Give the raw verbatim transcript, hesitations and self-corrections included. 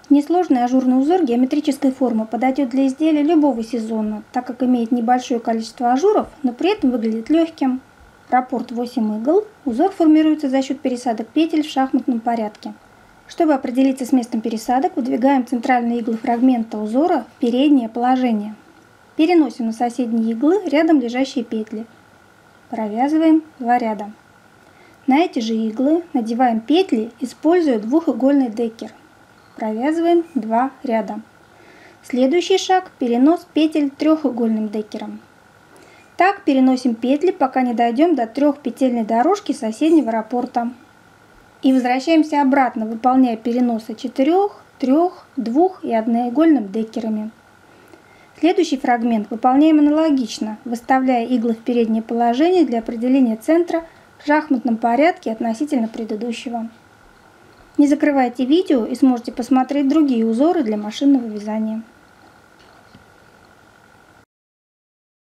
Несложный ажурный узор геометрической формы подойдет для изделия любого сезона, так как имеет небольшое количество ажуров, но при этом выглядит легким. Раппорт восемь игл. Узор формируется за счет пересадок петель в шахматном порядке. Чтобы определиться с местом пересадок, выдвигаем центральные иглы фрагмента узора в переднее положение. Переносим на соседние иглы рядом лежащие петли. Провязываем два ряда. На эти же иглы надеваем петли, используя двухигольный деккер. Провязываем два ряда. Следующий шаг – перенос петель трехугольным деккером. Так переносим петли, пока не дойдем до трехпетельной дорожки соседнего раппорта. И возвращаемся обратно, выполняя переносы четырех, трех, двух и одноигольным деккерами. Следующий фрагмент выполняем аналогично, выставляя иглы в переднее положение для определения центра в шахматном порядке относительно предыдущего. Не закрывайте видео и сможете посмотреть другие узоры для машинного вязания.